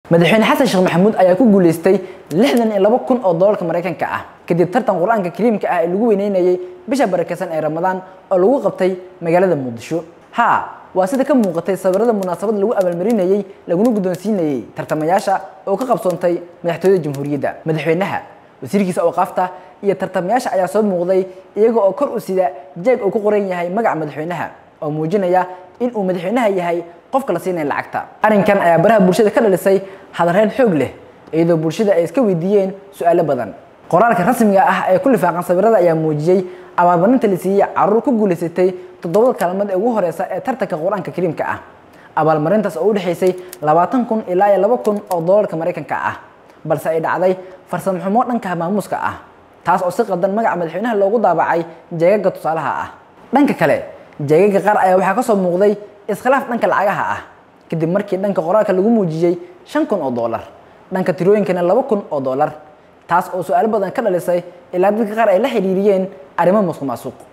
madaxweyne xasan sheekh maxamuud ayaa ku guuleystay 62,000 oo doolarka Mareykanka ah kadib tartan Quraanka Kariimka ah ee lagu weyneynayay bisha barakeysan ee Ramadaan oo lagu qabtay magaalada Muqdisho. waa sida ka muuqatay sawirada munaasabad lagu abaalmarinayay laguna guddoonsiinayay tartamayaasha oo ka qabsoontay madaxtooyada jamhuuriyadda. Madaxweynaha, wasiirkiisa awqaafta iyo tartamayaasha ayaa soo muuqday iyaga oo kor u sida jeeg uu ku qoran yahay magaca madaxweynaha oo muujinaya in uu madaxweynaha yahay qofka la siinay lacagta. Arrinkan ayaa baraha bulshada ka dhalisay hadalhayn xoog leh iyadoo bulshada ay iska weydiiyeen su'aalo badan. Qoraalka rasmiga ah ee ku lifaaqan sawirada ayaa muujiyay abaalmarinta la siiyay carruur ku guuleysatay 7 kaalmood ee ugu horeysa ee tartanka Quraanka Kariimka ah. Abaalmarintaas oo u dhaxaysay 20,000 ilaa 2,000 oo doolarka Mareykanka ah, balse ay dhacday farsamo xumo dhanka maamuuska ah, taas oo si qaldan magaca madaxweynaha loogu daabacay jeegaga tusaalaha ah. Dhanka kale, jeegaga qaar ayaa waxaa ka soo muuqday iskhilaaf dhanka lacagaha ah kadib markii dhanka qoraalka lagu muujiyay 5,000 oo doolar, dhanka tirooyinkana 2,000 oo doolar, taas oo su'aalo badan ka dhalisay ilaa dadka qaar ay la xiriiriyeen arrimo musuqmaasuq.